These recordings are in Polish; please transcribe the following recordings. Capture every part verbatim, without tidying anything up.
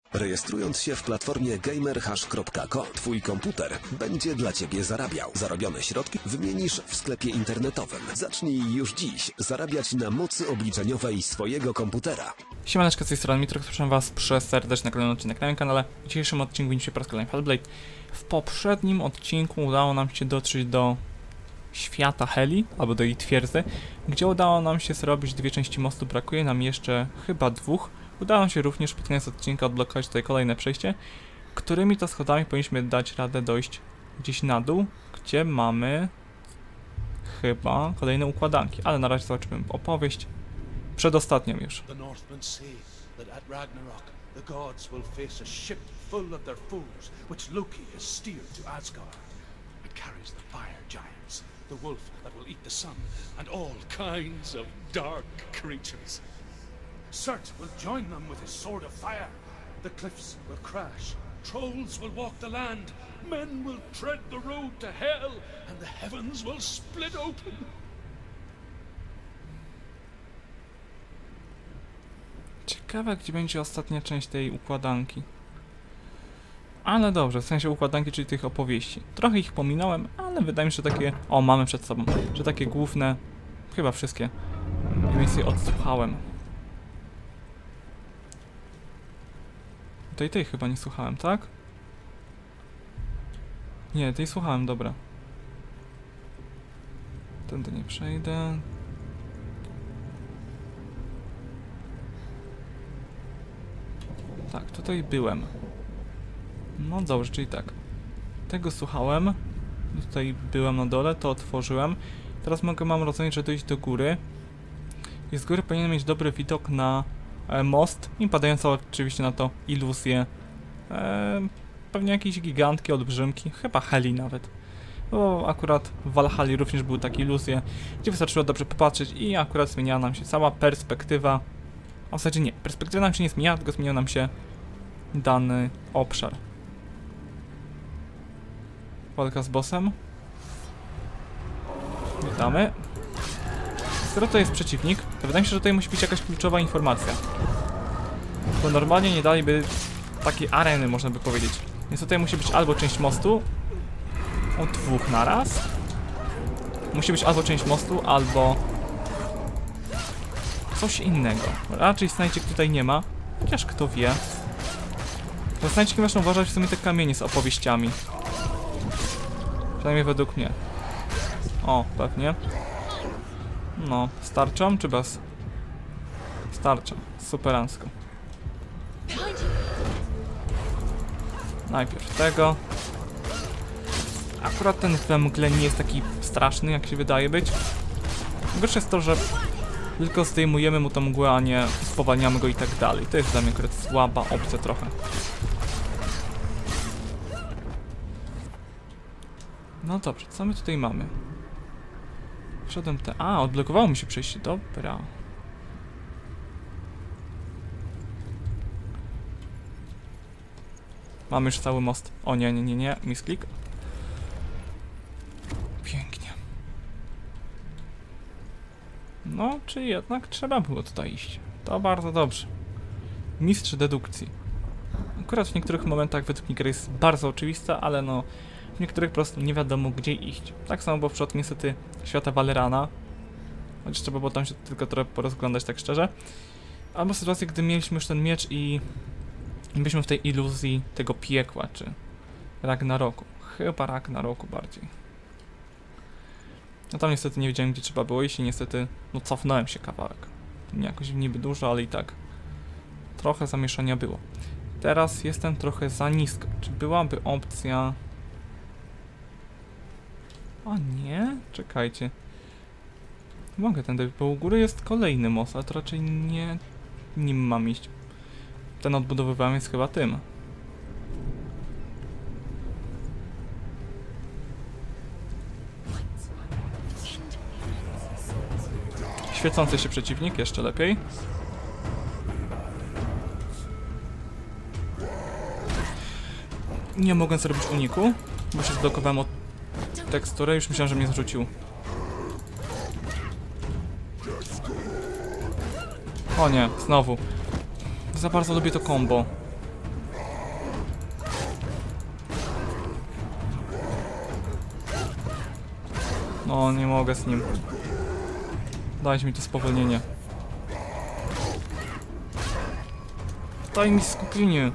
Rejestrując się w platformie gamerhash kropka com, twój komputer będzie dla ciebie zarabiał. Zarobione środki wymienisz w sklepie internetowym. Zacznij już dziś zarabiać na mocy obliczeniowej swojego komputera. Siemaneczko, z tej strony Mitrox, zapraszam was przez serdecznie na kolejny odcinek na moim kanale. W dzisiejszym odcinku widzimy po raz kolejny Hellblade. W poprzednim odcinku udało nam się dotrzeć do świata Heli, albo do jej twierdzy, gdzie udało nam się zrobić dwie części mostu, brakuje nam jeszcze chyba dwóch. Udało się również pod koniec odcinka odblokować tutaj kolejne przejście, którymi to schodami powinniśmy dać radę dojść gdzieś na dół, gdzie mamy chyba kolejne układanki, ale na razie zobaczymy opowieść przedostatnią już. The Northmen say that at Ragnarok the gods will face a ship full of their foes, which Loki has steered to Asgard. It carries the fire giants, the wolf that will eat the sun, and all kinds of dark creatures. Surt will join them with his sword of fire. The cliffs will crash, trolls will walk the land, men will tread the road to hell, and the heavens will split open. Ciekawe, gdzie będzie ostatnia część tej układanki. Ale dobrze, w sensie układanki, czyli tych opowieści. Trochę ich pominąłem, ale wydaje mi się, że takie... O, mamy przed sobą. Że takie główne... Chyba wszystkie. Mniej więcej odsłuchałem. Tej, tej chyba nie słuchałem, tak? Nie, tej słuchałem, dobra. Tędy nie przejdę. Tak, tutaj byłem. No dobrze, czyli tak. Tego słuchałem. Tutaj byłem na dole, to otworzyłem. Teraz mogę, mam rozumieć, że dojść do góry. I z góry powinienem mieć dobry widok na e, most i padającą oczywiście na to iluzję. E, pewnie jakieś gigantki, olbrzymki, chyba Heli nawet. Bo akurat w Valhalli również były takie iluzje, gdzie wystarczyło dobrze popatrzeć i akurat zmieniała nam się cała perspektywa. A w zasadzie nie, perspektywa nam się nie zmieniała, tylko zmieniał nam się dany obszar. Walka z bossem. Witamy. Skoro to jest przeciwnik, to wydaje mi się, że tutaj musi być jakaś kluczowa informacja. Bo normalnie nie daliby takiej areny, można by powiedzieć. Więc tutaj musi być albo część mostu, o dwóch naraz. Musi być albo część mostu, albo coś innego. Raczej Snajczyk tutaj nie ma, chociaż kto wie. Za Snajczykiem można uważać w sumie te kamienie z opowieściami. Przynajmniej według mnie. O, pewnie. No, starczą czy bez? Starczą, superancko. Najpierw tego. Akurat ten we mgle nie jest taki straszny, jak się wydaje być. Gorsze jest to, że tylko zdejmujemy mu tą mgłę, a nie spowalniamy go i tak dalej. To jest dla mnie akurat słaba opcja trochę. No dobrze, co my tutaj mamy? Wszedłem te... A, odblokowało mi się przejście, dobra. Mamy już cały most. O nie, nie, nie, nie, misklik. Pięknie. No, czy jednak trzeba było tutaj iść. To bardzo dobrze. Mistrz dedukcji. Akurat w niektórych momentach według mnie gra jest bardzo oczywista, ale no... W niektórych po prostu nie wiadomo, gdzie iść. Tak samo było w przypadku niestety świata Valerana. Chociaż trzeba było tam się tylko trochę porozglądać, tak szczerze. Albo sytuację, gdy mieliśmy już ten miecz i... byliśmy w tej iluzji tego piekła, czy... Ragnaroku. Chyba Ragnaroku bardziej. No tam niestety nie wiedziałem, gdzie trzeba było iść i niestety... No cofnąłem się kawałek. Nie jakoś niby dużo, ale i tak... Trochę zamieszania było. Teraz jestem trochę za nisko. Czy byłaby opcja... O nie? Czekajcie. Mogę tędy, bo u góry jest kolejny most, ale to raczej nie nim mam iść. Ten odbudowywałem jest chyba tym. Świecący się przeciwnik, jeszcze lepiej. Nie mogę zrobić uniku, bo się zblokowałem od teksturę, już myślałem, że mnie zrzucił. O nie, znowu. Za bardzo lubię to combo. No, nie mogę z nim. Dajcie mi to spowolnienie. Daj mi skupienie.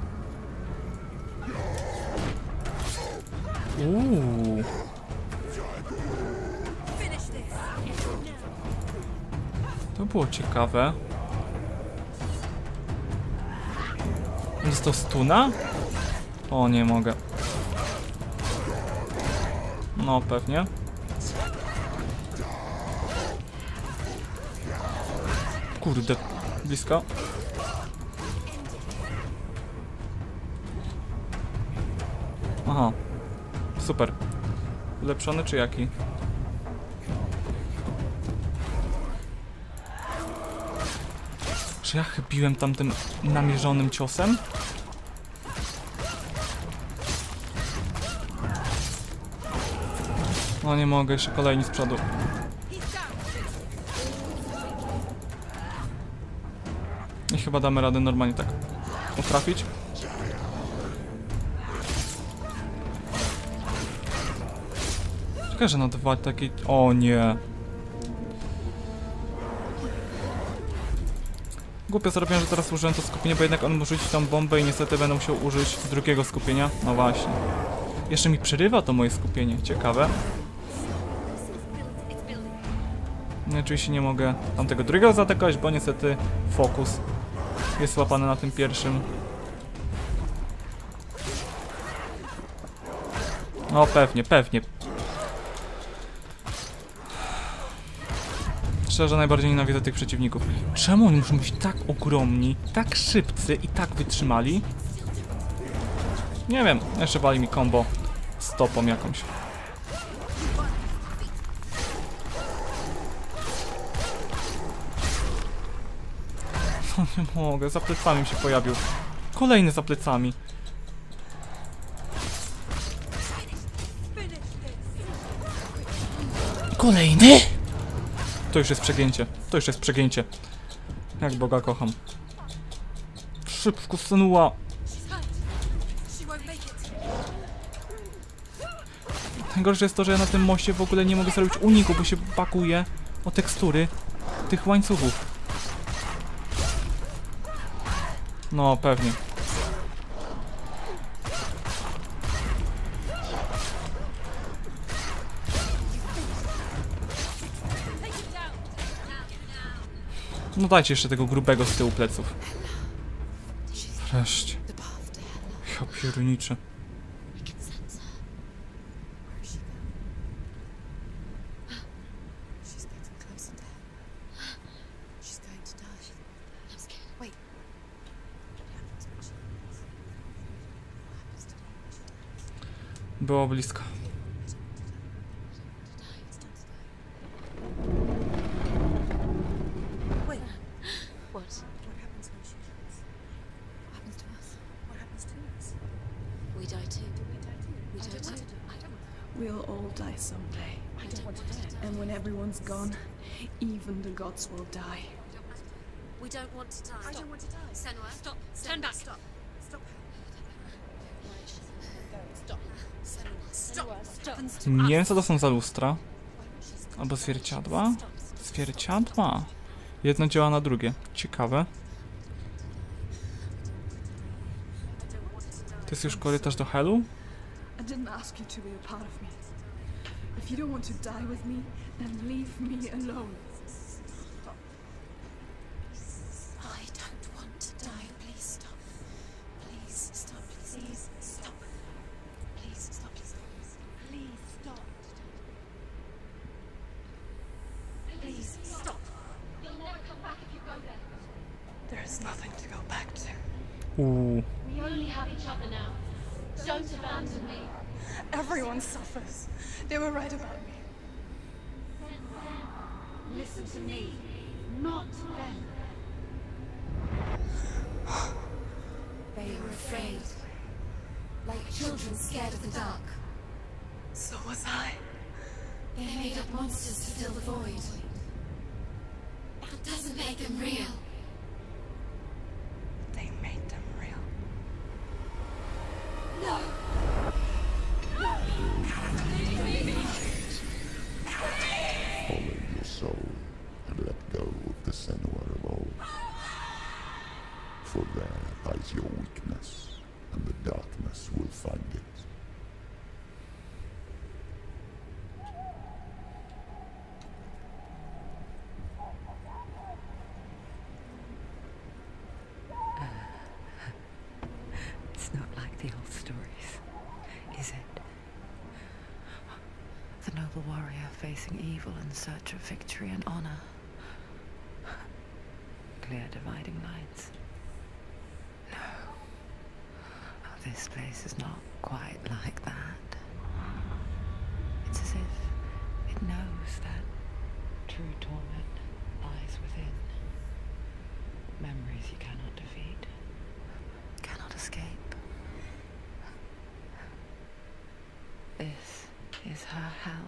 Uuu. To było ciekawe. Jest to stuna? O, nie mogę. No, pewnie. Kurde, blisko. Aha. Super. Ulepszony czy jaki? Czy ja chybiłem tamtym namierzonym ciosem? No nie mogę, jeszcze kolejni z przodu. I chyba damy radę normalnie tak utrafić. Czekaj, że na dwa takie... O nie. Głupio zrobiłem, że teraz użyłem to skupienie, bo jednak on może rzucić tą bombę i niestety będę musiał użyć drugiego skupienia. No właśnie. Jeszcze mi przerywa to moje skupienie. Ciekawe. No oczywiście nie mogę tamtego drugiego zaatakować, bo niestety fokus jest łapany na tym pierwszym. No pewnie, pewnie. Szczerze najbardziej nienawidzę tych przeciwników. Czemu oni muszą być tak ogromni, tak szybcy i tak wytrzymali? Nie wiem, jeszcze wali mi combo stopą jakąś. No nie mogę, za plecami mi się pojawił. Kolejny za plecami. Kolejny? To już jest przegięcie. To już jest przegięcie. Jak Boga kocham. Szybko Senua. Najgorsze jest to, że ja na tym moście w ogóle nie mogę zrobić uniku, bo się pakuje o tekstury tych łańcuchów. No, pewnie. No dajcie jeszcze tego grubego z tyłu pleców. Wreszcie. Ja pierniczę. Było blisko. We'll all die someday. And when everyone's gone, even the gods will die. We don't want to die. I don't want to die. Senua, stop. Turn back. Stop. Stop. Stop. Senua, stop. Stop. Nie wiem, co to są za lustra. Albo zwierciadła? Zwierciadła. Jedno działa na drugie. Ciekawe. To jest już korytarz do Hellu? I didn't ask you to be a part of me. If you don't want to die with me, then leave me alone. Stop. I don't want to die. Please stop. Please stop. Please stop. Please stop. Please stop. Please stop. You'll never come back if you go there. There is nothing to go back to. Uuu. We only have each other now. Don't abandon me. Everyone suffers. They were right about me. Listen to me, not them. They were afraid, like children scared of the dark. So was I. They made up monsters to fill the void. That doesn't make them real. They made them real. No. Expose your weakness, and the darkness will find it. It's not like the old stories, is it? The noble warrior facing evil in search of victory and honor. Clear dividing lines. No. Oh, this place is not quite like that. It's as if it knows that true torment lies within. Memories you cannot defeat, cannot escape. This is her hell.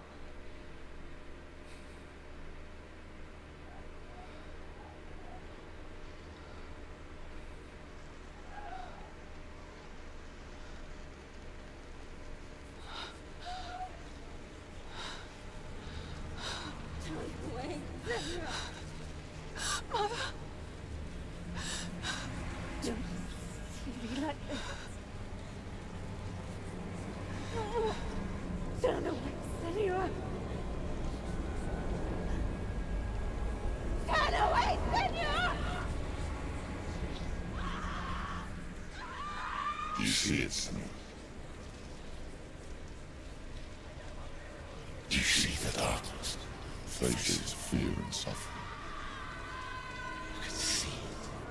Turn away, Senor! Turn away, Senor! Do you see it, Senor? Do you see the darkness? Faces fear and suffering. You can see it.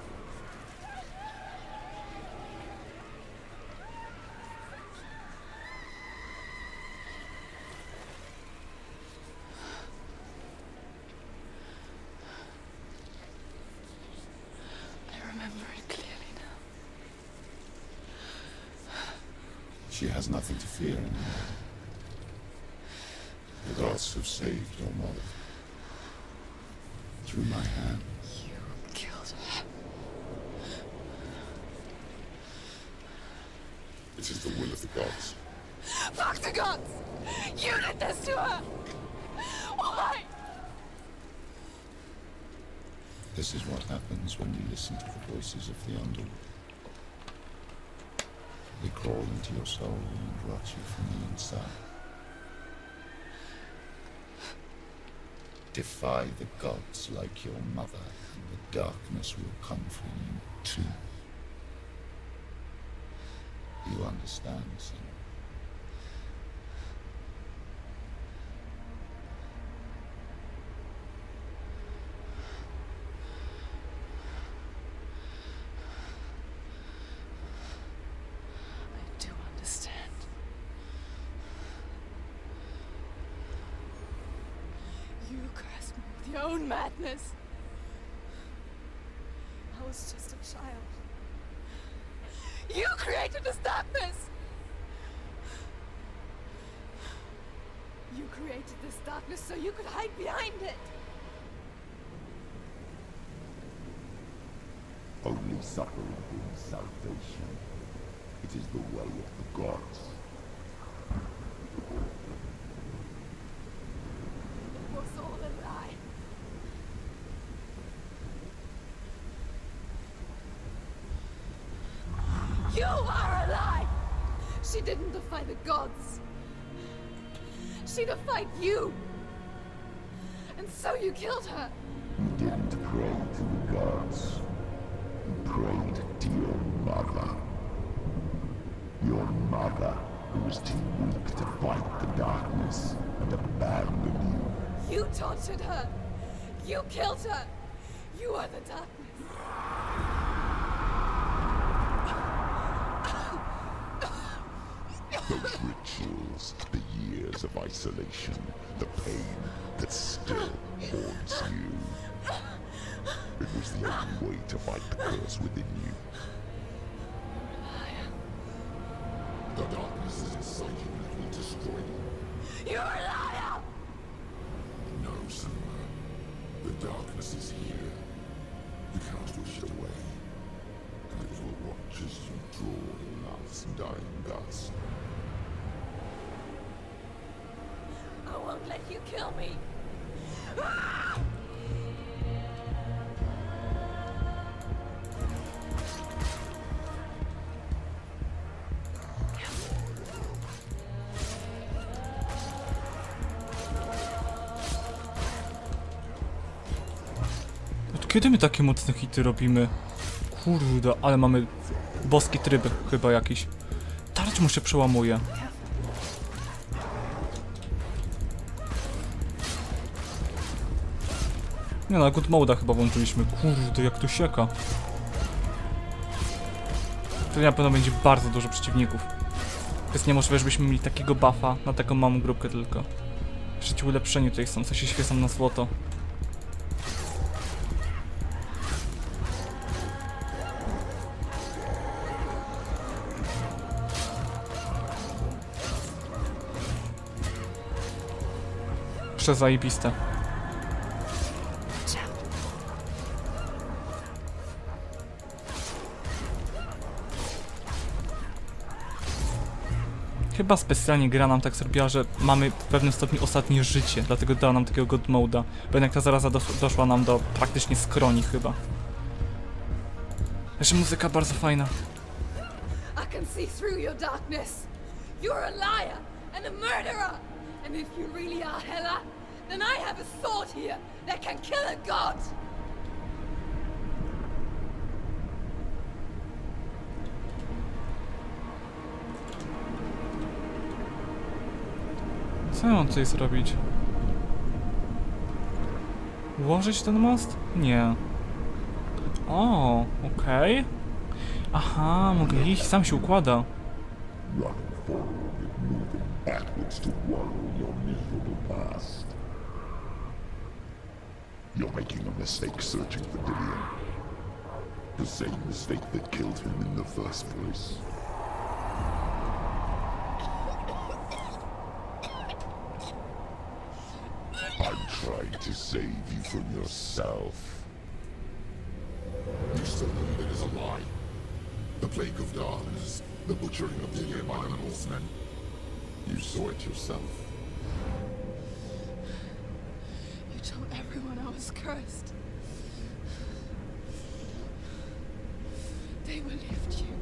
I remember it clearly now. She has nothing to fear anymore. The gods have saved your mother. Through my hand. You killed her. It is the will of the gods. Fuck the gods! You did this to her! Why? This is what happens when you listen to the voices of the underworld. They crawl into your soul and rot you from the inside. Defy the gods like your mother, and the darkness will come for you too. You understand, son? I do understand. You cursed me with your own madness. I was just a child. You created this darkness! You created this darkness so you could hide behind it. Only suffering brings salvation. It is the way of the gods. It was all a lie. You are a lie! She didn't defy the gods. She defied you. And so you killed her. You didn't pray to the gods. You prayed to your mother. Your mother, who was too weak to fight the darkness and abandon you. You tortured her. You killed her. You are the darkness. Those rituals, the years of isolation, the pain that still haunts you. It was the only way to fight the curse within you. The darkness is inside you and it will destroy you. You're a liar! No, Senua. The darkness is here. You cannot wish it away. And it will watch as you draw your last dying gasp. I won't let you kill me. Kiedy my takie mocne hity robimy? Kurde, ale mamy boski tryb chyba jakiś. Tarcz mu się przełamuje. Nie no, good mode'a chyba włączyliśmy. Kurde, jak tu sieka. To na pewno będzie bardzo dużo przeciwników. To jest niemożliwe, żebyśmy mieli takiego buffa na taką małą grupkę tylko. Jeszcze ci ulepszeni tutaj są, co się świecą na złoto. Przezajebiste. Chyba specjalnie gra nam tak zrobiła, że mamy w pewnym stopniu ostatnie życie, dlatego dała nam takiego god mode'a. Bo jednak ta zaraza dos doszła nam do praktycznie skroni chyba. Jeszcze muzyka bardzo fajna. I can see through your darkness. You're a liar and a murderer. And if you really are Hela, then I have a sword here that can kill a god. Co ja mam tutaj zrobić? Ułożyć ten most? Nie. O, okej. Okay. Aha, mogę iść, sam się układa. Running forward and moving backwards to wallow your miserable past. You're making a mistake searching for Dillion. The same mistake that killed him in the first place. I'm trying to save you from yourself. You still believe it is a lie? The plague of darkness, the butchering of Dillion by the Northmen. You saw it yourself. You told everyone I was cursed. They believed you.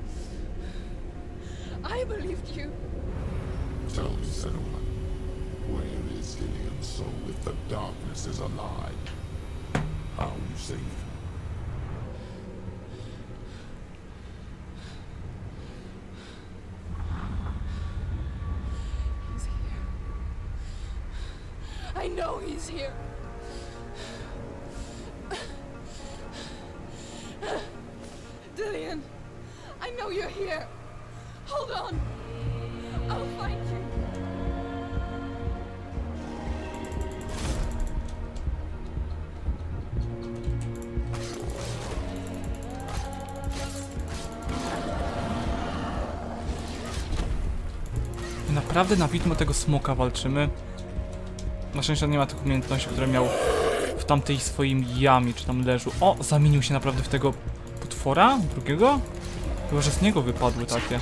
I believed you. Tell me, Senua, where is Dillion's soul if the darkness is a lie? How you saved her? He's here. I know he's here. Dillion, I know you're here. Hold on. I'll find you. Naprawdę na widmo tego smoka walczymy. Na szczęście nie ma tych umiejętności, które miał w tamtej swoim jamie, czy tam leżu. O, zamienił się naprawdę w tego potwora? Drugiego? Chyba, że z niego wypadły takie.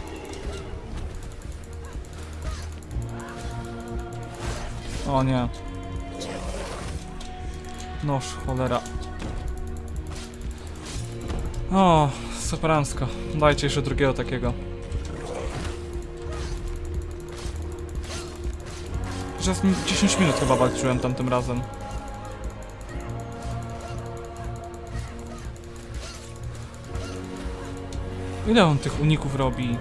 O nie. Noż, cholera. O, superancko. Dajcie jeszcze drugiego takiego. Że z nim dziesięć minut chyba walczyłem tamtym razem. Ile on tych uników robi?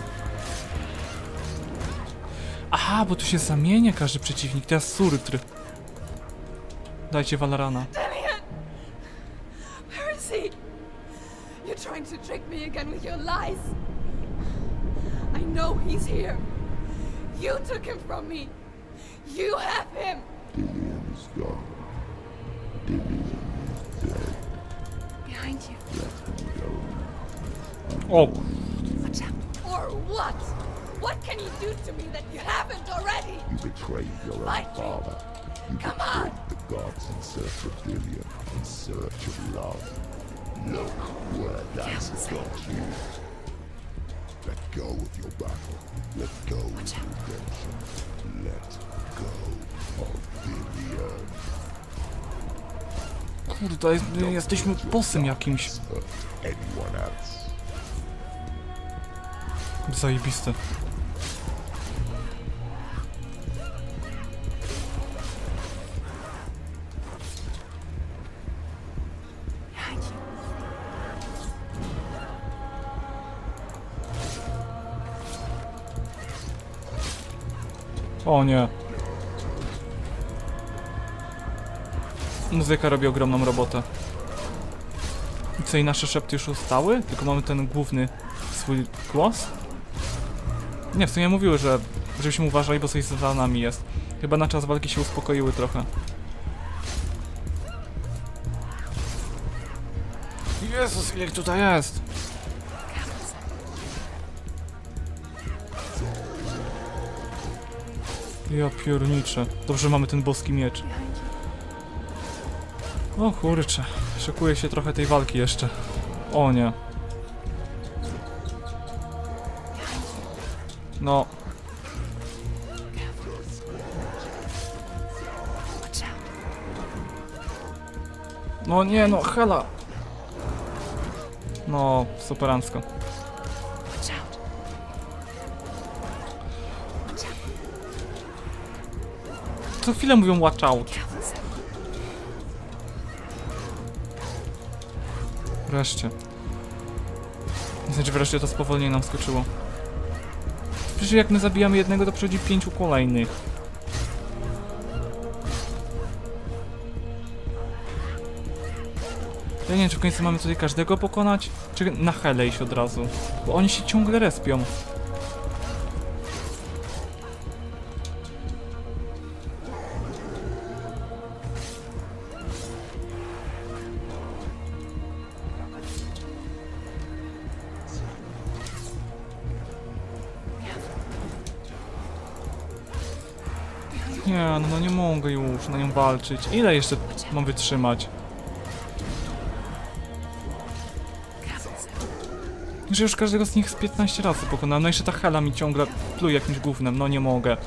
Aha, bo tu się zamienia każdy przeciwnik. Teraz surtr. Dajcie Valarana. Dillion! Where is he? You're trying to trick me again with your lies. I know he's here. You took him from me. You have him. Dillion is gone. Dillion is dead. Behind you. Let him go. O! Watch out. Or what? What can you do to me that you haven't already? You betrayed your own Fight me. father. You Come betrayed on. the gods in search of Dillion, in search of love. Look where that's got you. Let go of your battle. Let go of redemption. Let go of Dillion. Kurde, jest, jesteśmy bossem jakimś. Hurt anyone else. Zajebiste. O nie. Muzyka robi ogromną robotę. I co, i nasze szepty już ustały? Tylko mamy ten główny swój głos? Nie, w sumie mówiły, że żebyśmy uważali, bo coś za nami jest. Chyba na czas walki się uspokoiły trochę. Jezus, ile ich tutaj jest! Ja pierniczę. Dobrze, mamy ten boski miecz. O kurczę, szykuje się trochę tej walki jeszcze. O nie. No. No nie, no hela. No, superancko. Co chwilę mówią watch out. Wreszcie. Znaczy wreszcie to spowolnienie nam skoczyło. Przecież jak my zabijamy jednego, to przychodzi pięciu kolejnych. Ja nie wiem, czy w końcu mamy tutaj każdego pokonać, czy na helę iść od razu. Bo oni się ciągle respią. Nie, no, no nie mogę już na nią walczyć. Ile jeszcze mam wytrzymać? Że już każdego z nich z piętnaście razy pokonałem. No jeszcze ta hela mi ciągle pluje jakimś gównem. No nie mogę.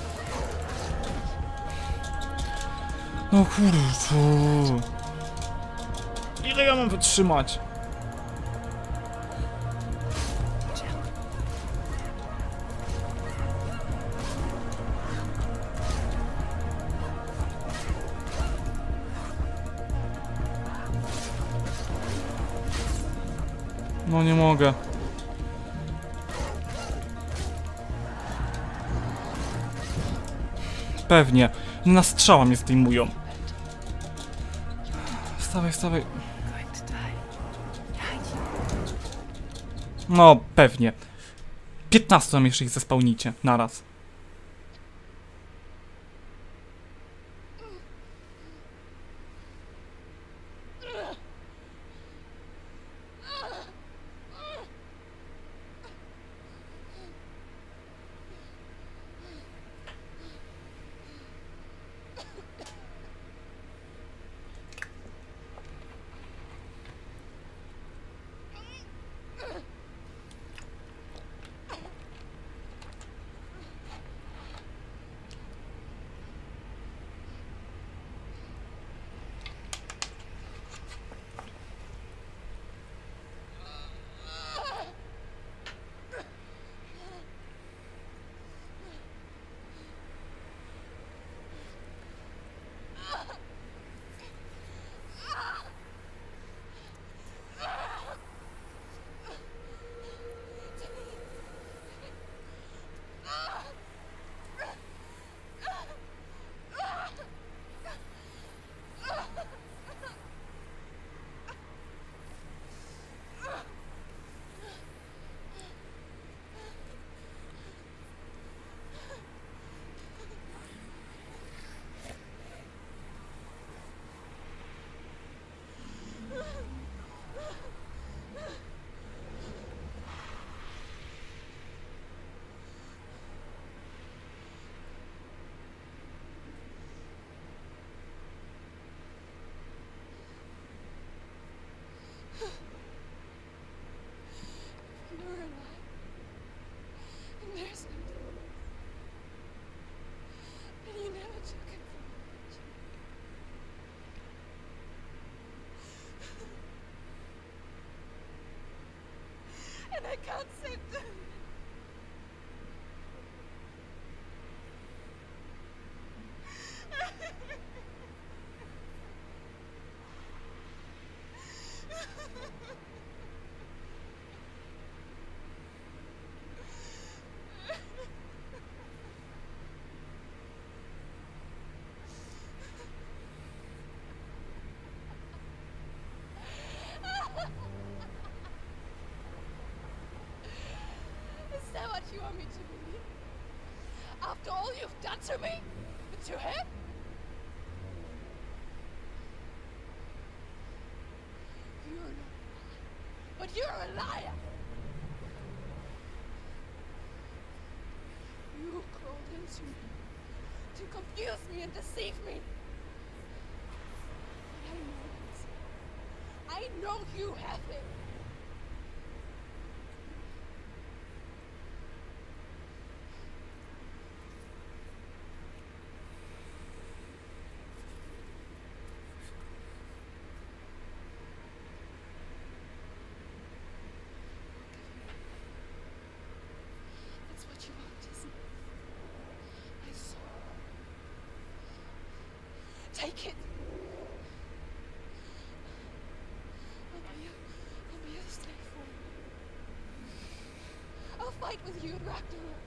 No kurczę. Ile ja mam wytrzymać? No nie mogę. Pewnie. Na strzała mnie zdejmują. Wstawaj, wstawaj. No, pewnie. piętnaście tam jeszcze ich zespałnicie. Naraz. And I can't save them. you want me to believe? After all you've done to me? To him? You're not, but you're a liar! You crawled into me to confuse me and deceive me. But I know it. I know you have it. That's what you want, isn't it? I saw. Take it. I'll be a, I'll be a slave for you. I'll fight with you at Ragnarok.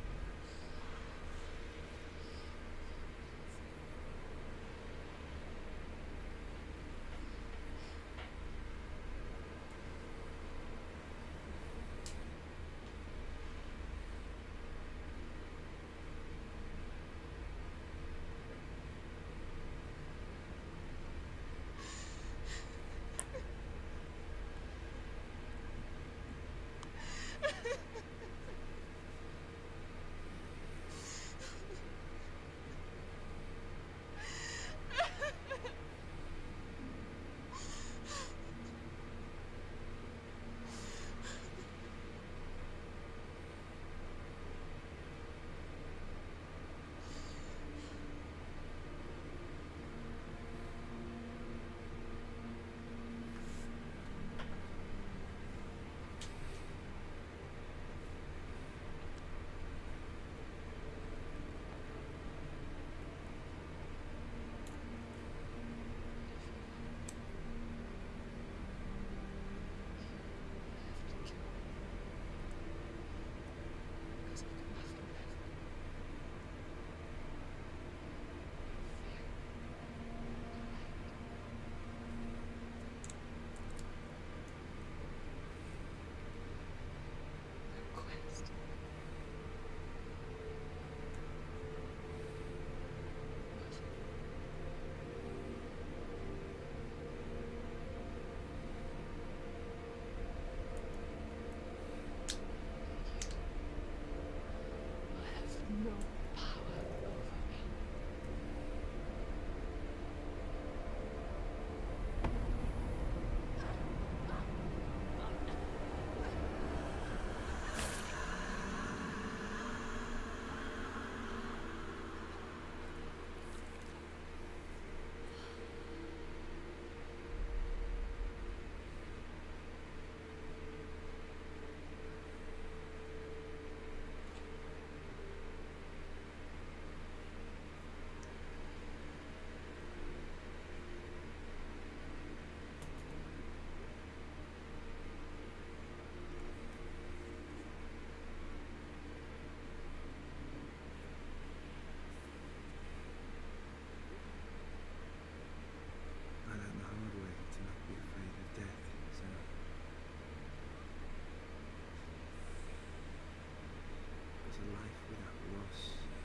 No power over me. I learned the hard way to not be afraid of death, Sarah. Because a life without loss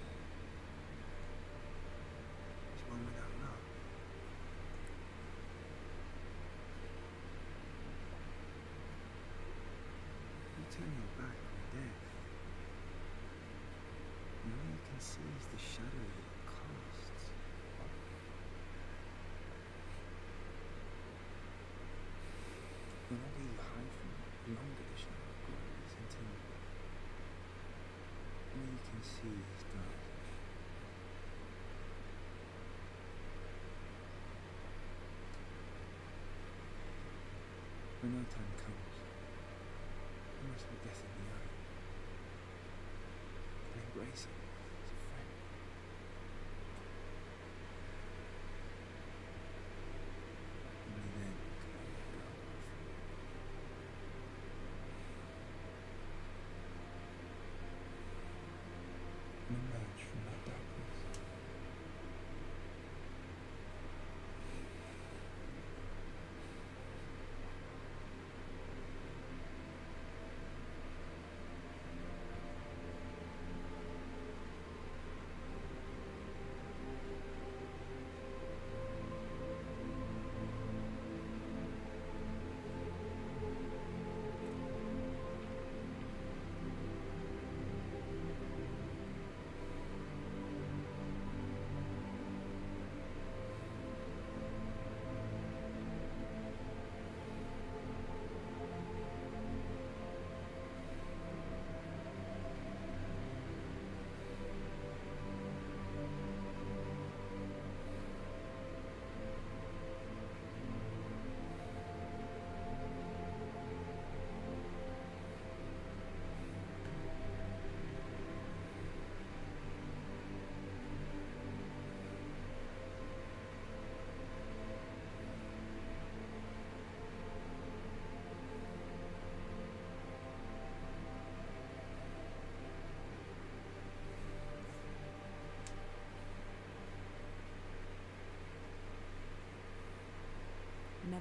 is one without love. You turn your back on death, and all you can see is the shadow that it casts. The longer you hide from it, the longer the shadow grows until all you can see is dark. When night time comes, you must look death in the eye and embrace it as a friend. Only then can I let go. And emerge from that darkness.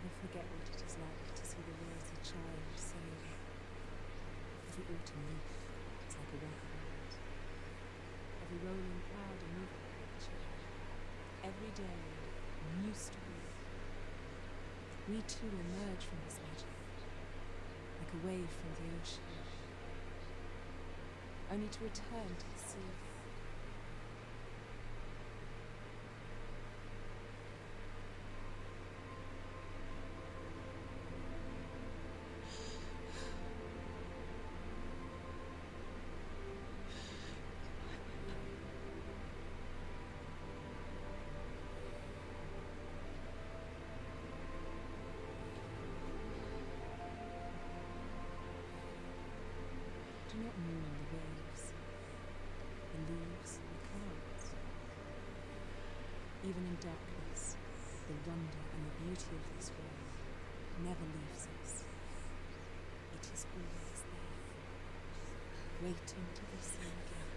never forget what it is like to see the world as a child saying, every autumn leaf is like a welcome night. Every rolling cloud a new picture. Every day a new story. We too emerge from this magic, like a wave from the ocean, only to return to the sea. Do not mourn the waves, the leaves, the clouds. Even in darkness, the wonder and the beauty of this world never leaves us. It is always there, waiting to be seen again.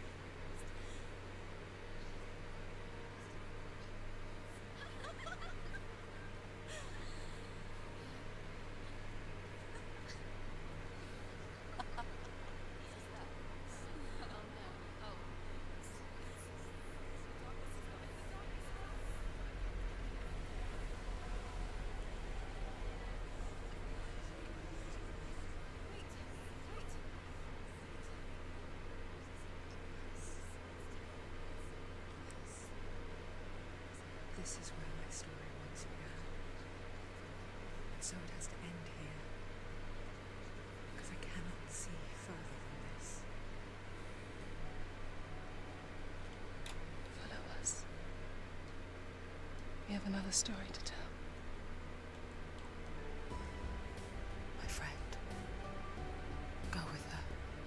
This is where my story once began. And so it has to end here. Because I cannot see further than this. Follow us. We have another story to tell. My friend, go with her.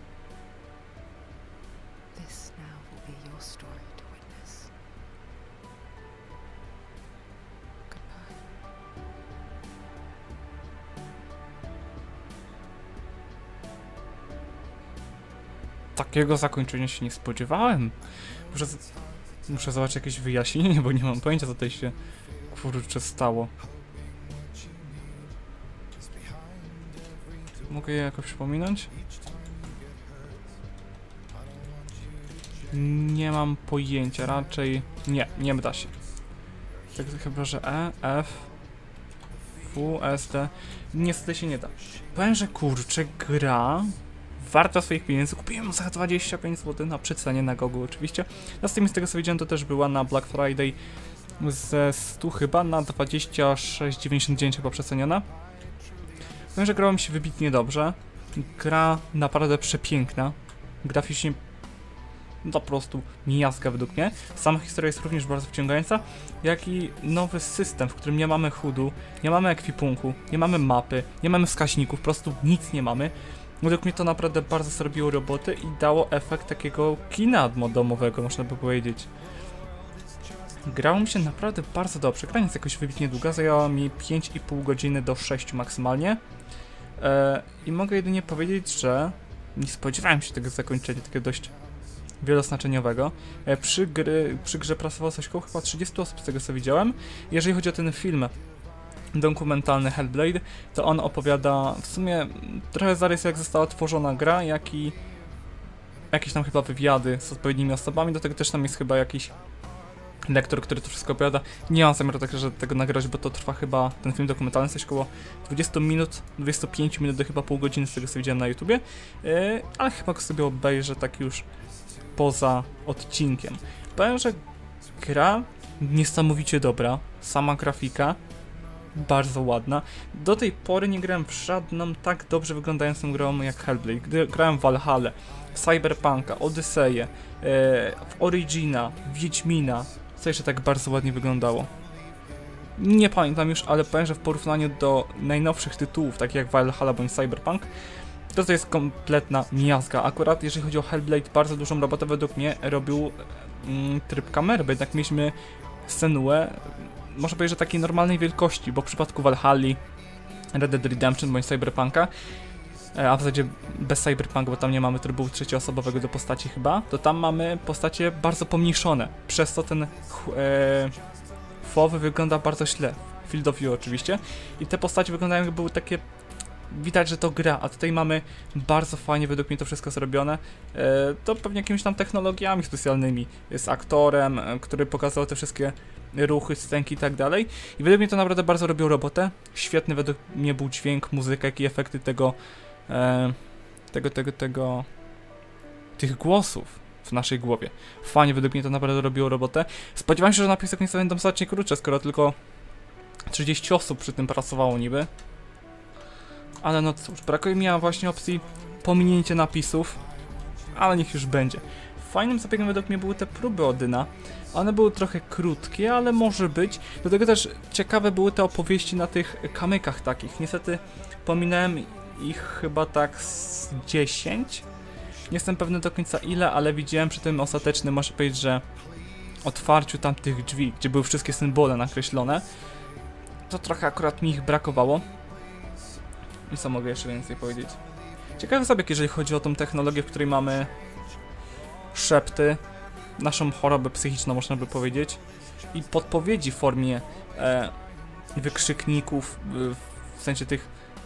This now will be your story to witness. Goodbye. Takiego zakończenia się nie spodziewałem. Muszę, z- muszę zobaczyć jakieś wyjaśnienie, bo nie mam pojęcia, co tutaj się kurczę stało. Mogę je jakoś pominąć? Nie mam pojęcia, raczej nie, nie da się. Tak chyba, że E, F, W, S, D. Niestety się nie da. Powiem, że kurczę, gra warta swoich pieniędzy. Kupiłem za dwadzieścia pięć złotych na przecenie na Gogu oczywiście. Na Steamie, z tego co widziałem, to też była na Black Friday ze stu chyba na dwadzieścia sześć dziewięćdziesiąt dziewięć chyba przeceniona. Powiem, że grało mi się wybitnie dobrze. Gra naprawdę przepiękna. Graficznie po prostu miazga według mnie. Sama historia jest również bardzo wciągająca, jak i nowy system, w którym nie mamy hudu, nie mamy ekwipunku, nie mamy mapy, nie mamy wskaźników, po prostu nic nie mamy. Według mnie to naprawdę bardzo zrobiło roboty i dało efekt takiego kina domowego, można by powiedzieć. Grało mi się naprawdę bardzo dobrze. Gra nie jest jakoś wybitnie długa, zajęła mi pięć i pół godziny do sześciu maksymalnie. Eee, I mogę jedynie powiedzieć, że nie spodziewałem się tego zakończenia, takiego dość wieloznaczeniowego. E, przy, gry, przy grze pracowało coś koło chyba trzydzieści osób z tego co widziałem. Jeżeli chodzi o ten film dokumentalny Hellblade, to on opowiada w sumie trochę zarys jak została tworzona gra, jak i jakieś tam chyba wywiady z odpowiednimi osobami. Do tego też tam jest chyba jakiś lektor, który to wszystko opowiada. Nie mam zamiaru także tego nagrać, bo to trwa chyba, ten film dokumentalny coś koło dwadzieścia minut, dwadzieścia pięć minut do chyba pół godziny z tego co widziałem na YouTubie, yy, ale chyba go sobie obejrzę tak już poza odcinkiem. Powiem, że gra niesamowicie dobra, sama grafika bardzo ładna. Do tej pory nie grałem w żadną tak dobrze wyglądającą grą jak Hellblade. Gdy grałem w Valhalla, Cyberpunka, Odyseję, yy, w Origina, Wiedźmina, co jeszcze tak bardzo ładnie wyglądało. Nie pamiętam już, ale powiem, że w porównaniu do najnowszych tytułów, takich jak Valhalla bądź Cyberpunk, to to jest kompletna miazga. Akurat jeżeli chodzi o Hellblade, bardzo dużą robotę według mnie robił mm, tryb kamery, bo jednak mieliśmy scenuę, można powiedzieć, że takiej normalnej wielkości, bo w przypadku Valhalli, Red Dead Redemption bądź Cyberpunka, a w zasadzie bez Cyberpunk, bo tam nie mamy trybu trzecioosobowego do postaci chyba, to tam mamy postacie bardzo pomniejszone, przez co ten e, F O W wygląda bardzo źle. field of view oczywiście. I te postacie wyglądają jakby były takie... Widać, że to gra, a tutaj mamy bardzo fajnie według mnie to wszystko zrobione. E, to pewnie jakimiś tam technologiami specjalnymi, z aktorem, e, który pokazał te wszystkie ruchy, scenki i tak dalej. I według mnie to naprawdę bardzo robią robotę. Świetny według mnie był dźwięk, muzyka, jak i efekty tego, e, tego, tego, tego, tych głosów w naszej głowie. Fajnie według mnie to naprawdę robiło robotę. Spodziewałem się, że napisy końcowe będą znacznie krótsze, skoro tylko trzydzieści osób przy tym pracowało niby. Ale no cóż, brakuje mi właśnie opcji pominięcia napisów, ale niech już będzie. Fajnym zabiegiem według mnie były te próby Odyna. One były trochę krótkie, ale może być. Do tego też ciekawe były te opowieści na tych kamykach takich. Niestety pominąłem ich chyba tak z dziesięć. Nie jestem pewny do końca ile, ale widziałem przy tym ostatecznym, można powiedzieć, że otwarciu tamtych drzwi, gdzie były wszystkie symbole nakreślone. To trochę akurat mi ich brakowało. I co mogę jeszcze więcej powiedzieć? Ciekawy zabieg, jeżeli chodzi o tą technologię, w której mamy szepty, naszą chorobę psychiczną, można by powiedzieć, i podpowiedzi w formie e, wykrzykników, w sensie tych,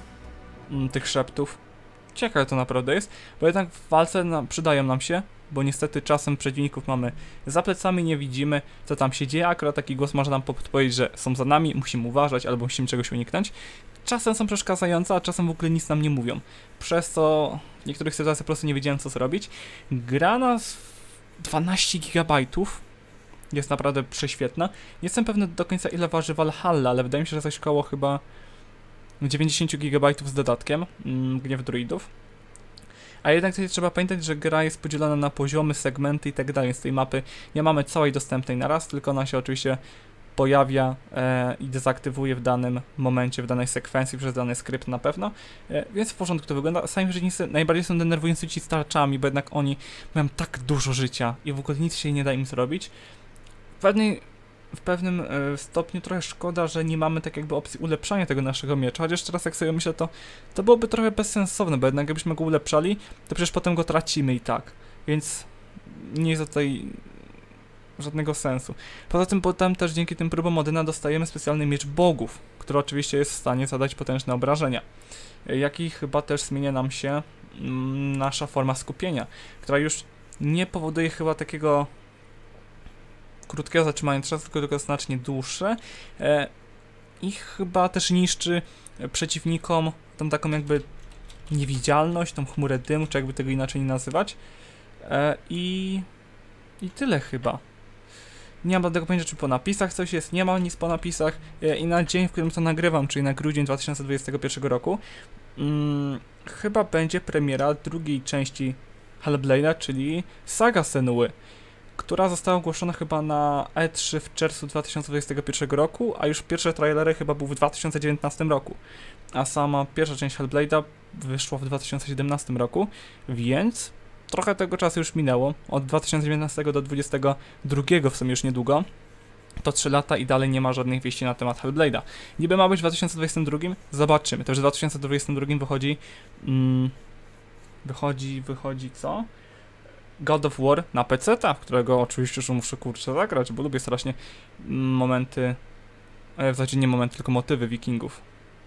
m, tych szeptów. Ciekawe to naprawdę jest, bo jednak w walce na, przydają nam się, bo niestety czasem przeciwników mamy za plecami, nie widzimy, co tam się dzieje, akurat taki głos może nam podpowiedzieć, że są za nami, musimy uważać, albo musimy czegoś uniknąć. Czasem są przeszkadzające, a czasem w ogóle nic nam nie mówią. Przez to w niektórych sytuacjach po prostu nie wiedziałem, co zrobić. Gra na dwanaście gigabajtów jest naprawdę prześwietna. Nie jestem pewny do końca, ile waży Valhalla, ale wydaje mi się, że coś koło chyba dziewięćdziesiąt gigabajtów z dodatkiem mm, Gniew Druidów. A jednak tutaj trzeba pamiętać, że gra jest podzielona na poziomy, segmenty i tak dalej. Z tej mapy nie mamy całej dostępnej na raz, tylko ona się oczywiście pojawia e, i dezaktywuje w danym momencie, w danej sekwencji przez dany skrypt na pewno, e, więc w porządku to wygląda. Sami przeciwnicy najbardziej są denerwujący ci tarczami, bo jednak oni mają tak dużo życia i w ogóle nic się nie da im zrobić. W, pewnej, w pewnym e, stopniu trochę szkoda, że nie mamy tak jakby opcji ulepszania tego naszego miecza, chociaż teraz jak sobie myślę, to, to byłoby trochę bezsensowne, bo jednak jakbyśmy go ulepszali, to przecież potem go tracimy i tak, więc nie jest tutaj żadnego sensu. Poza tym potem też dzięki tym próbom Odyna dostajemy specjalny miecz bogów, który oczywiście jest w stanie zadać potężne obrażenia. Jak i chyba też zmienia nam się mm, nasza forma skupienia, która już nie powoduje chyba takiego krótkiego zatrzymania czasu, tylko, tylko znacznie dłuższe e, i chyba też niszczy przeciwnikom tą taką jakby niewidzialność, tą chmurę dymu, czy jakby tego inaczej nie nazywać. E, i, I tyle chyba. Nie mam tego pojęcia, czy po napisach coś jest, nie ma nic po napisach e, i na dzień, w którym to nagrywam, czyli na grudzień dwa tysiące dwudziestego pierwszego roku, mm, chyba będzie premiera drugiej części Hellblade'a, czyli Saga Senuły, która została ogłoszona chyba na E trzy w czerwcu dwa tysiące dwudziestego pierwszego roku, a już pierwsze trailery chyba były w dwa tysiące dziewiętnastym roku, a sama pierwsza część Hellblade'a wyszła w dwa tysiące siedemnastym roku, więc trochę tego czasu już minęło, od dwa tysiące dziewiętnastego do dwudziestego drugiego w sumie już niedługo, to trzy lata i dalej nie ma żadnych wieści na temat Hellblade'a. Niby ma być w dwa tysiące dwudziestym drugim, zobaczymy, to już w dwa tysiące dwudziestym drugim wychodzi, mm, wychodzi, wychodzi co? God of War na peceta, w którego oczywiście już muszę kurczę zagrać, bo lubię strasznie momenty, w zasadzie nie momenty, tylko motywy wikingów.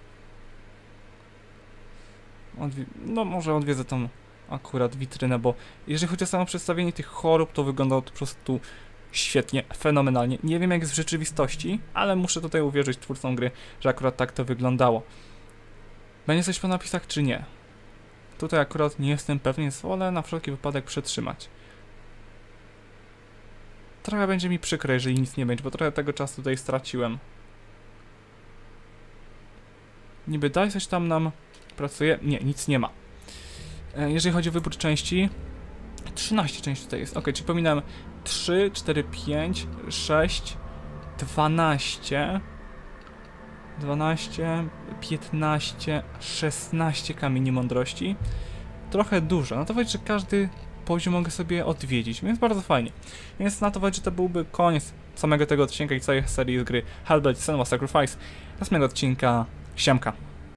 Odwi no może odwiedzę tą akurat witrynę, bo jeżeli chodzi o samo przedstawienie tych chorób, to wyglądało to po prostu świetnie, fenomenalnie. Nie wiem jak jest w rzeczywistości, ale muszę tutaj uwierzyć twórcom gry, że akurat tak to wyglądało. Będzie coś po napisach czy nie? Tutaj akurat nie jestem pewny, więc wolę na wszelki wypadek przetrzymać. Trochę będzie mi przykro, jeżeli nic nie będzie, bo trochę tego czasu tutaj straciłem. Niby daj coś tam nam pracuje. Nie, nic nie ma. E, jeżeli chodzi o wybór części, trzynaście części tutaj jest. Ok, czyli pominąłem trzy, cztery, pięć, sześć, dwanaście, dwanaście, piętnaście, szesnaście kamieni mądrości. Trochę dużo. Na to wychodzi, że każdy poziom mogę sobie odwiedzić, więc bardzo fajnie. Więc na to wychodzi, że to byłby koniec samego tego odcinka i całej serii z gry Hellblade: Senua's Sacrifice. Następnego odcinka. Siemka.